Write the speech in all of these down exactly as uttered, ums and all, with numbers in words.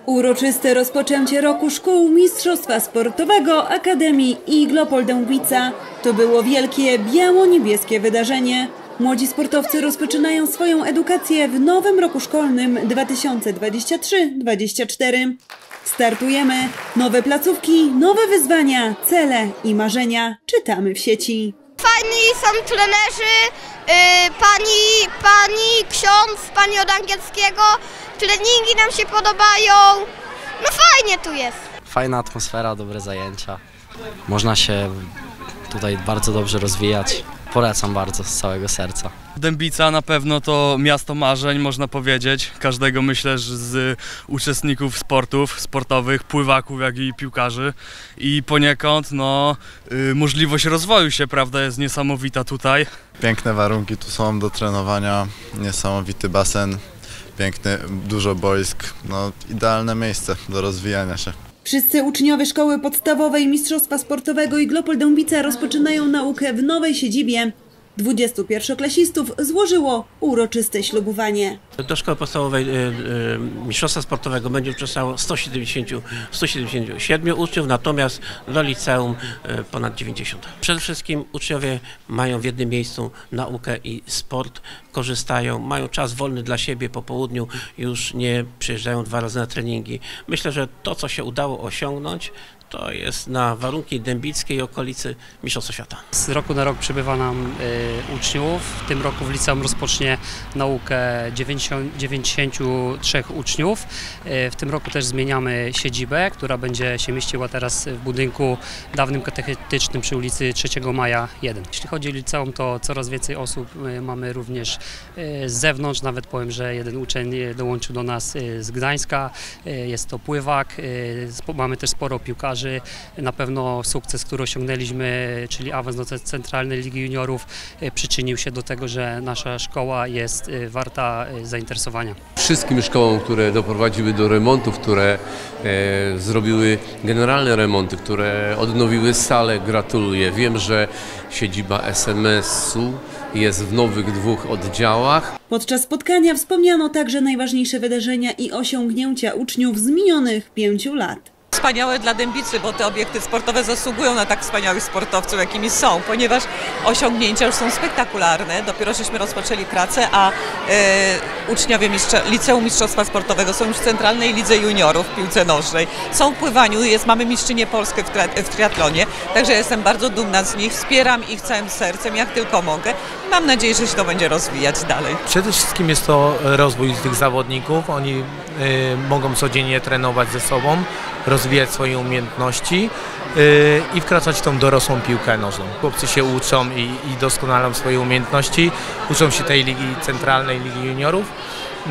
Uroczyste rozpoczęcie roku szkół Mistrzostwa Sportowego Akademii Iglopol Dębica to było wielkie biało-niebieskie wydarzenie. Młodzi sportowcy rozpoczynają swoją edukację w nowym roku szkolnym dwa tysiące dwudziestym trzecim dwudziestym czwartym. Startujemy. Nowe placówki, nowe wyzwania, cele i marzenia czytamy w sieci. Fajni są trenerzy, yy, pani, pani ksiądz, pani od angielskiego. Treningi nam się podobają. No fajnie tu jest. Fajna atmosfera, dobre zajęcia. Można się tutaj bardzo dobrze rozwijać. Polecam bardzo z całego serca. Dębica na pewno to miasto marzeń, można powiedzieć. Każdego, myślę, że z uczestników sportów, sportowych, pływaków, jak i piłkarzy. I poniekąd no, y, możliwość rozwoju się, prawda, jest niesamowita tutaj. Piękne warunki tu są do trenowania, niesamowity basen, piękny, dużo boisk, no idealne miejsce do rozwijania się. Wszyscy uczniowie szkoły podstawowej Mistrzostwa Sportowego Iglopol Dębica rozpoczynają naukę w nowej siedzibie. dwudziestu pierwszoklasistów złożyło uroczyste ślubowanie. Do szkoły podstawowej y, y, Mistrzostwa Sportowego będzie uczęszczało sto siedemdziesiąt, sto siedemdziesiąt siedem uczniów, natomiast do liceum y, ponad dziewięćdziesiąt. Przede wszystkim uczniowie mają w jednym miejscu naukę i sport, korzystają, mają czas wolny dla siebie po południu, już nie przyjeżdżają dwa razy na treningi. Myślę, że to, co się udało osiągnąć, to jest na warunki dębickiej okolicy Mistrzostwa Świata. Z roku na rok przybywa nam y, uczniów. W tym roku w liceum rozpocznie naukę dziewięćdziesięciu trzech uczniów. Y, w tym roku też zmieniamy siedzibę, która będzie się mieściła teraz w budynku dawnym katechetycznym przy ulicy trzeciego maja jeden. Jeśli chodzi o liceum, to coraz więcej osób y, mamy również y, z zewnątrz. Nawet powiem, że jeden uczeń dołączył do nas y, z Gdańska. Y, jest to pływak. Y, mamy też sporo piłkarzy. Na pewno sukces, który osiągnęliśmy, czyli awans do Centralnej Ligi Juniorów, przyczynił się do tego, że nasza szkoła jest warta zainteresowania. Wszystkim szkołom, które doprowadziły do remontów, które e, zrobiły generalne remonty, które odnowiły salę, gratuluję. Wiem, że siedziba S M S-u jest w nowych dwóch oddziałach. Podczas spotkania wspomniano także najważniejsze wydarzenia i osiągnięcia uczniów z minionych pięciu lat. Wspaniałe dla Dębicy, bo te obiekty sportowe zasługują na tak wspaniałych sportowców, jakimi są, ponieważ osiągnięcia już są spektakularne. Dopiero żeśmy rozpoczęli pracę, a e, uczniowie mistrza, Liceum Mistrzostwa Sportowego są już w Centralnej Lidze Juniorów w piłce nożnej. Są w pływaniu, jest, mamy mistrzynię Polskę w, tri w triatlonie, także jestem bardzo dumna z nich, wspieram ich całym sercem, jak tylko mogę. Mam nadzieję, że się to będzie rozwijać dalej. Przede wszystkim jest to rozwój tych zawodników, oni y, mogą codziennie trenować ze sobą, rozwijać swoje umiejętności yy, i wkraczać w tą dorosłą piłkę nożną. Chłopcy się uczą i, i doskonalą swoje umiejętności, uczą się tej ligi, Centralnej Ligi Juniorów, yy,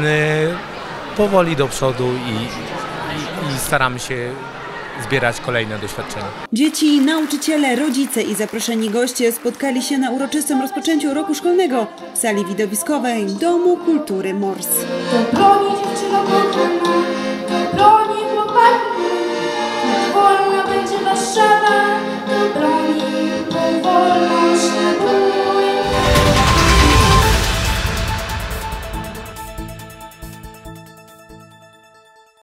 powoli do przodu i, i, i staramy się zbierać kolejne doświadczenia. Dzieci, nauczyciele, rodzice i zaproszeni goście spotkali się na uroczystym rozpoczęciu roku szkolnego w sali widowiskowej Domu Kultury Mors.